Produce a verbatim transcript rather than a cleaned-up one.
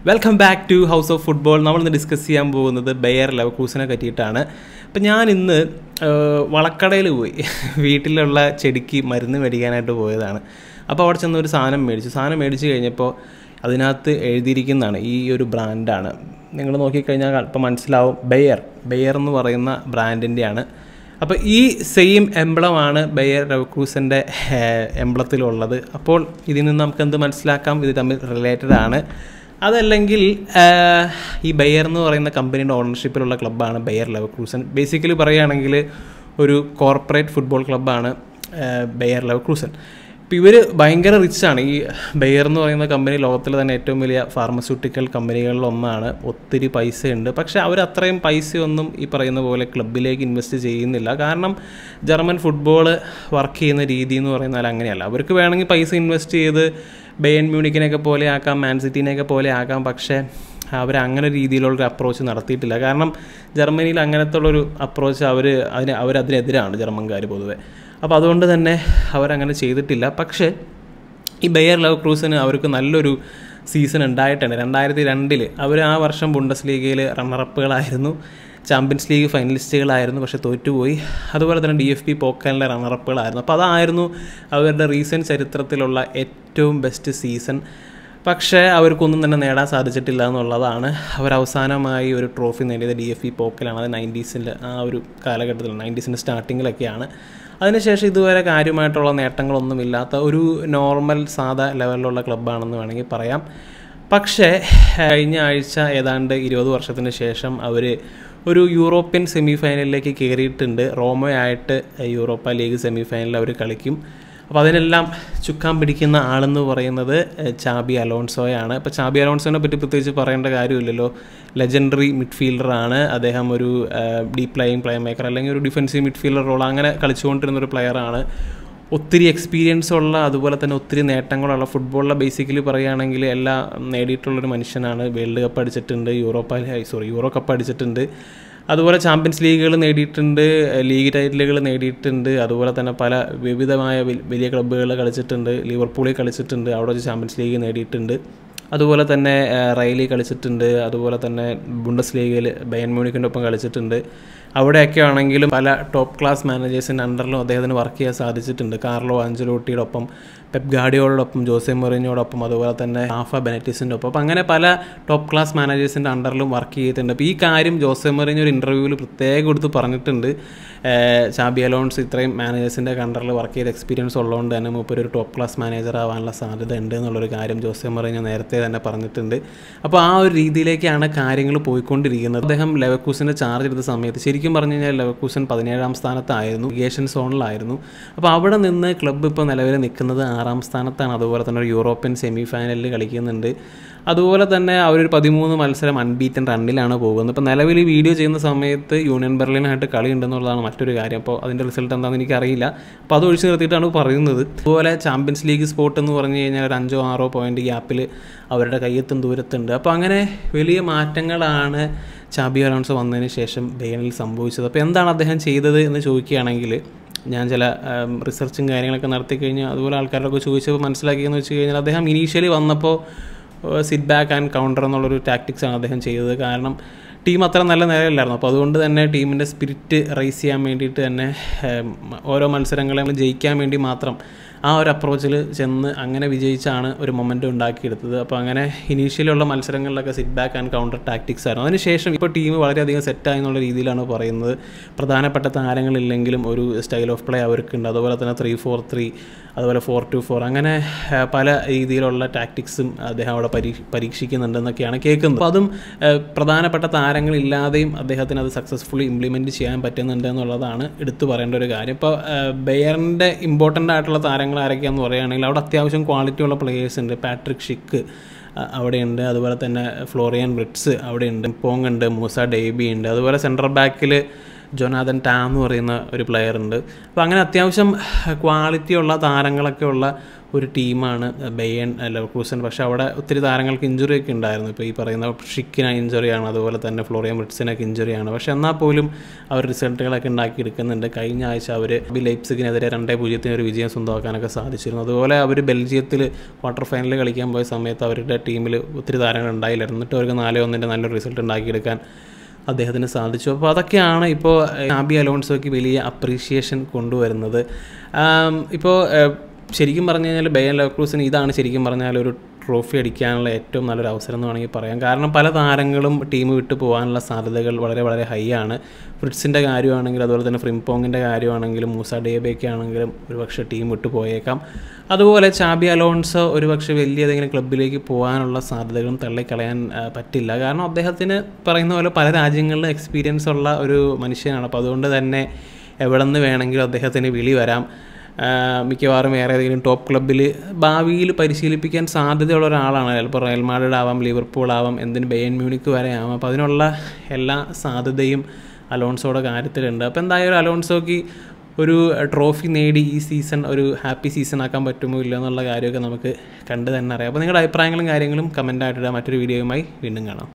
Welcome back to house of football. നമ്മളിന്ന് discuss ചെയ്യാൻ പോകുന്നത് ബെയർ ലെവർകൂസനെ പറ്റിയിട്ടാണ്. അപ്പം ഞാൻ ഇന്ന് വളക്കടയിൽ പോയി വീട്ടിലുള്ള ചെടിക്ക് മരുന്ന് മേടിക്കാനായിട്ട് പോയതാണ്. അപ്പോൾ അവിടെ ചെന്ന് ഒരു സാധനം മേടിച്ചു. സാധനം മേടിച്ച് കഴിഞ്ഞപ്പോൾ അതിനകത്ത് എഴുതിയിരിക്കുന്നതാണ് ഈ ഒരു ബ്രാൻഡാണ്. നിങ്ങൾ നോക്കിക്കഴിഞ്ഞാൽ ഇപ്പം മനസ്സിലാവും, ബെയർ ബെയർ എന്ന് പറയുന്ന ബ്രാൻഡിൻ്റെയാണ്. അപ്പോൾ ഈ സെയിം എംബ്ലമാണ് ബെയർ ലെവർകൂസൻ്റെ എംബ്ലത്തിലുള്ളത്. അപ്പോൾ ഇതിൽ നിന്ന് നമുക്ക് എന്ത് മനസ്സിലാക്കാം? ഇത് തമ്മിൽ റിലേറ്റഡ് ആണ്. അതല്ലെങ്കിൽ ഈ ബെയർ എന്ന് പറയുന്ന കമ്പനിയുടെ ഓണർഷിപ്പിലുള്ള ക്ലബ്ബാണ് ബെയർ ലെവർകൂസൻ. ബേസിക്കലി പറയുകയാണെങ്കിൽ ഒരു കോർപ്പറേറ്റ് ഫുട്ബോൾ ക്ലബ്ബാണ് ബെയർ ലെവർകൂസൻ. ഇപ്പോൾ ഇവർ ഭയങ്കര റിച്ചാണ്. ഈ ബെയർ എന്ന് പറയുന്ന കമ്പനി ലോകത്തിലെ തന്നെ ഏറ്റവും വലിയ ഫാർമസ്യൂട്ടിക്കൽ കമ്പനികളിലൊന്നാണ്. ഒത്തിരി പൈസയുണ്ട്. പക്ഷേ അവർ അത്രയും പൈസയൊന്നും ഈ പറയുന്ന പോലെ ക്ലബിലേക്ക് ഇൻവെസ്റ്റ് ചെയ്യുന്നില്ല. കാരണം ജർമ്മൻ ഫുട്ബോൾ വർക്ക് ചെയ്യുന്ന രീതി എന്ന് പറയുന്നാൽ അങ്ങനെയല്ല. അവർക്ക് വേണമെങ്കിൽ പൈസ ഇൻവെസ്റ്റ് ചെയ്ത് ബയൺ മ്യൂണിക്കിനെയൊക്കെ പോലെ ആക്കാം, മാൻ സിറ്റീനെയൊക്കെ പോലെ ആക്കാം. പക്ഷേ അവരങ്ങനെ രീതിയിലുള്ളൊരു അപ്രോച്ച് നടത്തിയിട്ടില്ല. കാരണം ജർമ്മനിയിൽ അങ്ങനത്തെ ഉള്ളൊരു അപ്രോച്ച് അവർ അതിന് അവരതിനെതിരാണ് ജർമ്മൻകാർ പൊതുവെ. അപ്പോൾ അതുകൊണ്ട് തന്നെ അവരങ്ങനെ ചെയ്തിട്ടില്ല. പക്ഷേ ഈ ബെയർ ലെവർകൂസന് അവർക്ക് നല്ലൊരു സീസൺ ഉണ്ടായിട്ടുണ്ട്. രണ്ടായിരത്തി രണ്ടിൽ അവർ ആ വർഷം ബുണ്ടസ് ലീഗയിൽ റണ്ണറപ്പുകളായിരുന്നു, ചാമ്പ്യൻസ് ലീഗ് ഫൈനലിസ്റ്റുകളായിരുന്നു, പക്ഷേ തോറ്റുപോയി. അതുപോലെ തന്നെ ഡി എഫ് ബി പോക്കാലിൻ്റെ റണ്ണറപ്പുകളായിരുന്നു. അപ്പോൾ അതായിരുന്നു അവരുടെ റീസെൻറ്റ് ചരിത്രത്തിലുള്ള ഏറ്റവും ബെസ്റ്റ് സീസൺ. പക്ഷേ അവർക്കൊന്നും തന്നെ നേടാൻ സാധിച്ചിട്ടില്ല എന്നുള്ളതാണ്. അവർ അവസാനമായി ഒരു ട്രോഫി നേടിയത് ഡി എഫ് ബി പോക്കലാണ്. അത് നയൻറ്റീസിൻ്റെ ആ ഒരു കാലഘട്ടത്തിൽ, നയൻറ്റീസിൻ്റെ സ്റ്റാർട്ടിങ്ങിലൊക്കെയാണ്. അതിനുശേഷം ഇതുവരെ കാര്യമായിട്ടുള്ള നേട്ടങ്ങളൊന്നുമില്ലാത്ത ഒരു നോർമൽ സാധാ ലെവലിലുള്ള ക്ലബ്ബാണെന്ന് വേണമെങ്കിൽ പറയാം. പക്ഷേ കഴിഞ്ഞ ആഴ്ച ഏതാണ്ട് ഇരുപത് വർഷത്തിന് ശേഷം അവർ ഒരു യൂറോപ്യൻ സെമി ഫൈനലിലേക്ക് കയറിയിട്ടുണ്ട്. റോമയായിട്ട് യൂറോപ്പ ലീഗ് സെമി ഫൈനലിൽ അവർ കളിക്കും. അപ്പോൾ അതിനെല്ലാം ചുക്കാൻ പിടിക്കുന്ന ആളെന്ന് പറയുന്നത് ചാബി അലോൺസോയാണ്. ഇപ്പോൾ ചാബി അലോൺസോനെ പറ്റി പ്രത്യേകിച്ച് പറയേണ്ട കാര്യമില്ലല്ലോ. ലെജൻഡറി മിഡ്ഫീൽഡറാണ് അദ്ദേഹം. ഒരു ഡീപ് പ്ലേയിങ് പ്ലേ മേക്കർ അല്ലെങ്കിൽ ഒരു ഡിഫൻസീവ് മിഡ്ഫീൽഡർ റോൾ അങ്ങനെ കളിച്ചുകൊണ്ടിരുന്നൊരു പ്ലെയറാണ്. ഒത്തിരി എക്സ്പീരിയൻസ് ഉള്ള, അതുപോലെ തന്നെ ഒത്തിരി നേട്ടങ്ങളുള്ള, ഫുട്ബോളിലെ ബേസിക്കലി പറയുകയാണെങ്കിൽ എല്ലാം നേടിയിട്ടുള്ളൊരു മനുഷ്യനാണ്. വേൾഡ് കപ്പ് അടിച്ചിട്ടുണ്ട്, യൂറോപ്പ സോറി യൂറോ കപ്പ് അടിച്ചിട്ടുണ്ട്, അതുപോലെ ചാമ്പ്യൻസ് ലീഗുകൾ നേടിയിട്ടുണ്ട്, ലീഗ് ടൈറ്റിലുകൾ നേടിയിട്ടുണ്ട്. അതുപോലെ തന്നെ പല വിവിധമായ വലിയ ക്ലബ്ബുകളിൽ കളിച്ചിട്ടുണ്ട്. ലിവർപൂളിൽ കളിച്ചിട്ടുണ്ട്, അവിടെ വെച്ച് ചാമ്പ്യൻസ് ലീഗ് നേടിയിട്ടുണ്ട്. അതുപോലെ തന്നെ റയലിൽ കളിച്ചിട്ടുണ്ട്. അതുപോലെ തന്നെ ബുണ്ടസ് ലീഗിൽ ബയൺ മ്യൂണിക്കിൻ്റെ ഒപ്പം കളിച്ചിട്ടുണ്ട്. അവിടെയൊക്കെ ആണെങ്കിലും പല ടോപ്പ് ക്ലാസ് മാനേജേഴ്സിൻ്റെ അണ്ടറിലും അദ്ദേഹത്തിന് വർക്ക് ചെയ്യാൻ സാധിച്ചിട്ടുണ്ട്. കാർലോ ആഞ്ചലോട്ടിയുടെ ഒപ്പം, പെപ് ഗാർഡിയോളോടൊപ്പം, ജോസെ മൊറിഞ്ഞോടൊപ്പം, അതുപോലെ തന്നെ റാഫ ബെനറ്റിസിൻ്റെ ഒപ്പം. അപ്പോൾ അങ്ങനെ പല ടോപ്പ് ക്ലാസ് മാനേജേഴ്സിൻ്റെ അണ്ടറിലും വർക്ക് ചെയ്തിട്ടുണ്ട്. അപ്പോൾ ഈ കാര്യം ജോസെ മൊറിഞ്ഞോ ഒരു ഇൻ്റർവ്യൂവിൽ പ്രത്യേകം എടുത്ത് പറഞ്ഞിട്ടുണ്ട്. ചാബി അലോൺസ് ഇത്രയും മാനേജേഴ്സിൻ്റെ അണ്ടറിൽ വർക്ക് ചെയ്ത എക്സ്പീരിയൻസ് ഉള്ളതുകൊണ്ട് തന്നെ മൂപ്പര് ഒരു ടോപ്പ് ക്ലാസ് മാനേജർ ആവാനുള്ള സാധ്യത ഉണ്ട് എന്നുള്ളൊരു കാര്യം ജോസെ മൊറിഞ്ഞോ നേരത്തെ തന്നെ പറഞ്ഞിട്ടുണ്ട്. അപ്പോൾ ആ ഒരു രീതിയിലേക്കാണ് കാര്യങ്ങൾ പോയിക്കൊണ്ടിരിക്കുന്നത്. അദ്ദേഹം ലെവർകൂസൻ്റെ ചാർജ് എടുത്ത സമയത്ത് ശരിക്കും പറഞ്ഞു കഴിഞ്ഞാൽ ലെവർകൂസൻ പതിനേഴാം സ്ഥാനത്തായിരുന്നു, റിലേഗേഷൻ സോണിലായിരുന്നു. അപ്പോൾ അവിടെ നിന്ന് ക്ലബ്ബ് ഇപ്പോൾ നിലവിൽ നിൽക്കുന്നത് ആറാം സ്ഥാനത്താണ്. അതുപോലെ തന്നെ ഒരു യൂറോപ്യൻ സെമി ഫൈനലിൽ കളിക്കുന്നുണ്ട്. അതുപോലെ തന്നെ അവരൊരു പതിമൂന്ന് മത്സരം അൺബീറ്റൻ റണ്ണിലാണ് പോകുന്നത്. ഇപ്പോൾ നിലവിൽ ഈ വീഡിയോ ചെയ്യുന്ന സമയത്ത് യൂണിയൻ ബെർലിനായിട്ട് കളി ഉണ്ടെന്നുള്ളതാണ് മറ്റൊരു കാര്യം. അപ്പോൾ അതിൻ്റെ റിസൾട്ട് എന്താണെന്ന് എനിക്കറിയില്ല. അപ്പോൾ അത് ഒഴിച്ച് നിർത്തിയിട്ടാണ് പറയുന്നത്. അതുപോലെ ചാമ്പ്യൻസ് ലീഗ് സ്പോട്ട് എന്ന് പറഞ്ഞു കഴിഞ്ഞാൽ ഒരു അഞ്ചോ ആറോ പോയിൻ്റ് ഗ്യാപ്പിൽ അവരുടെ കയ്യെത്തും ദൂരത്തുണ്ട്. അപ്പോൾ അങ്ങനെ വലിയ മാറ്റങ്ങളാണ് ചാബി അലോൺസോ വന്നതിന് ശേഷം ബെയണിൽ സംഭവിച്ചത്. അപ്പോൾ എന്താണ് അദ്ദേഹം ചെയ്തത് എന്ന് ചോദിക്കുകയാണെങ്കിൽ, ഞാൻ ചില റിസർച്ചും കാര്യങ്ങളൊക്കെ നടത്തി കഴിഞ്ഞാൽ അതുപോലെ ആൾക്കാരൊക്കെ ചോദിച്ചപ്പോൾ മനസ്സിലാക്കിയെന്ന് വെച്ച് കഴിഞ്ഞാൽ അദ്ദേഹം ഇനീഷ്യലി വന്നപ്പോൾ സിറ്റ് ബാക്ക് ആൻഡ് കൗണ്ടർ എന്നുള്ളൊരു ടാക്ടിക്സാണ് അദ്ദേഹം ചെയ്തത്. കാരണം ടീം അത്ര നല്ല നിലയിലായിരുന്നു. അപ്പോൾ അതുകൊണ്ട് തന്നെ ടീമിൻ്റെ സ്പിരിറ്റ് റൈസ് ചെയ്യാൻ വേണ്ടിയിട്ട് തന്നെ ഓരോ മത്സരങ്ങളെ ജയിക്കാൻ വേണ്ടി മാത്രം ആ ഒരു അപ്രോച്ചിൽ ചെന്ന് അങ്ങനെ വിജയിച്ചാണ് ഒരു മൊമെൻറ്റം ഉണ്ടാക്കിയെടുത്തത്. അപ്പോൾ അങ്ങനെ ഇനീഷ്യലുള്ള മത്സരങ്ങളിലൊക്കെ sit back and counter tactics ആയിരുന്നു. അതിനുശേഷം ഇപ്പോൾ ടീം വളരെയധികം സെറ്റായി എന്നുള്ള രീതിയിലാണ് പറയുന്നത്. പ്രധാനപ്പെട്ട താരങ്ങളില്ലെങ്കിലും ഒരു സ്റ്റൈൽ ഓഫ് പ്ലേ അവർക്കുണ്ട്. അതുപോലെ തന്നെ ത്രീ ഫോർ ത്രീ, അതുപോലെ ഫോർ ടു ഫോർ, അങ്ങനെ പല രീതിയിലുള്ള ടാക്ടിക്സും അദ്ദേഹം അവിടെ പരീ പരീക്ഷിക്കുന്നുണ്ടെന്നൊക്കെയാണ് കേൾക്കുന്നത്. അപ്പോൾ അതും പ്രധാനപ്പെട്ട താരങ്ങളില്ലാതെയും അദ്ദേഹത്തിന് അത് സക്സസ്ഫുള്ളി ഇംപ്ലിമെൻറ്റ് ചെയ്യാൻ പറ്റുന്നുണ്ട് എന്നുള്ളതാണ് എടുത്തു പറയേണ്ട ഒരു കാര്യം. ഇപ്പോൾ ബെയറിൻ്റെ ഇമ്പോർട്ടൻ്റ് ആയിട്ടുള്ള താരങ്ങൾ ആരൊക്കെയാണെന്ന് പറയുകയാണെങ്കിൽ അവിടെ അത്യാവശ്യം ക്വാളിറ്റിയുള്ള പ്ലേയേഴ്സ് ഉണ്ട്. പാട്രിക് ഷിക്ക് അവിടെയുണ്ട്, അതുപോലെ തന്നെ ഫ്ലോറിയൻ ബ്രിറ്റ്സ് അവിടെയുണ്ട്, പോങ് ഉണ്ട്, മൂസ ഡേബി ഉണ്ട്, അതുപോലെ സെൻട്രൽ ബാക്കിൽ ജോനാഥൻ ടാം എന്ന് പറയുന്ന ഒരു പ്ലെയർ ഉണ്ട്. അപ്പോൾ അങ്ങനെ അത്യാവശ്യം ക്വാളിറ്റിയുള്ള താരങ്ങളൊക്കെ ഉള്ള ഒരു ടീമാണ് ബയൺ ലെവർകൂസൻ. പക്ഷേ അവിടെ ഒത്തിരി താരങ്ങൾക്ക് ഇഞ്ചുറിയൊക്കെ ഉണ്ടായിരുന്നു. ഇപ്പോൾ ഈ പറയുന്ന ഷിക്കിന് ഇഞ്ചുറിയാണ്, അതുപോലെ തന്നെ ഫ്ലോറിയൻ വിർട്സിനൊക്കെ ഇഞ്ചുറിയാണ്. പക്ഷേ എന്നാൽ പോലും അവർ റിസൾട്ടുകളൊക്കെ ഉണ്ടാക്കിയെടുക്കുന്നുണ്ട്. കഴിഞ്ഞ ആഴ്ച അവർ ലൈപ്സിഗിനെതിരെ രണ്ടേ പൂജ്യത്തിന് ഒരു വിജയം സ്വന്തമാക്കാനൊക്കെ സാധിച്ചിരുന്നു. അതുപോലെ അവർ ബെൽജിയത്തിൽ ക്വാർട്ടർ ഫൈനലിൽ കളിക്കാൻ പോയ സമയത്ത് അവരുടെ ടീമിൽ ഒത്തിരി താരങ്ങൾ ഉണ്ടായില്ലായിരുന്നു. എന്നിട്ട് അവർക്ക് നാല് ഒന്നിൻ്റെ നല്ലൊരു റിസൾട്ട് ഉണ്ടാക്കിയെടുക്കാൻ അദ്ദേഹത്തിന് സാധിച്ചു. അപ്പോൾ അതൊക്കെയാണ് ഇപ്പോൾ ഷാബി അലോൺസോയ്ക്ക് വലിയ അപ്രീഷിയേഷൻ കൊണ്ടുവരുന്നത്. ഇപ്പോൾ ശരിക്കും പറഞ്ഞു കഴിഞ്ഞാൽ ബയർ ലെവർകൂസൻ ഇതാണ് ശരിക്കും പറഞ്ഞാൽ ഒരു ട്രോഫി അടിക്കാനുള്ള ഏറ്റവും നല്ലൊരു അവസരം എന്ന് വേണമെങ്കിൽ പറയാം. കാരണം പല താരങ്ങളും ടീം വിട്ടു പോകാനുള്ള സാധ്യതകൾ വളരെ വളരെ ഹൈ ആണ്. ഫ്രിറ്റ്സിൻ്റെ കാര്യമാണെങ്കിലും അതുപോലെ തന്നെ ഫ്രിംപോങ്ങിൻ്റെ കാര്യമാണെങ്കിലും മൂസ ഡേബയൊക്കെ ആണെങ്കിലും ഒരുപക്ഷെ ടീം വിട്ടു പോയേക്കാം. അതുപോലെ ഷാബി അലോൺസോ ഒരുപക്ഷെ വലിയ ഏതെങ്കിലും ക്ലബ്ബിലേക്ക് പോകാനുള്ള സാധ്യതകളും തള്ളിക്കളയാൻ പറ്റില്ല. കാരണം അദ്ദേഹത്തിന് പറയുന്ന പോലെ പല രാജ്യങ്ങളിലും എക്സ്പീരിയൻസ് ഉള്ള ഒരു മനുഷ്യനാണ്. അപ്പോൾ അതുകൊണ്ട് തന്നെ എവിടെ നിന്ന് വേണമെങ്കിലും അദ്ദേഹത്തിന് വിളി വരാം. മിക്കവാറും വേറെ ഏതെങ്കിലും ടോപ്പ് ക്ലബ്ബിൽ ഭാവിയിൽ പരിശീലിപ്പിക്കാൻ സാധ്യതയുള്ള ഒരാളാണ്. ചിലപ്പോൾ റയൽ മാഡ്രിഡ് ആവാം, ലിവർപൂൾ ആവാം, എന്തിന് ബയൺ മ്യൂണിക്ക് വരെ ആവാം. അപ്പോൾ അതിനുള്ള എല്ലാ സാധ്യതയും അലോൺസോയുടെ കാര്യത്തിലുണ്ട്. അപ്പോൾ എന്തായാലും അലോൺസോയ്ക്ക് ഒരു ട്രോഫി നേടി ഈ സീസൺ ഒരു ഹാപ്പി സീസൺ ആക്കാൻ പറ്റുമോ ഇല്ല എന്നുള്ള കാര്യമൊക്കെ നമുക്ക് കണ്ട് തന്നെ അറിയാം. അപ്പോൾ നിങ്ങളുടെ അഭിപ്രായങ്ങളും കാര്യങ്ങളും കമൻ്റായിട്ടിടാം. മറ്റൊരു വീഡിയോയുമായി വീണ്ടും കാണാം.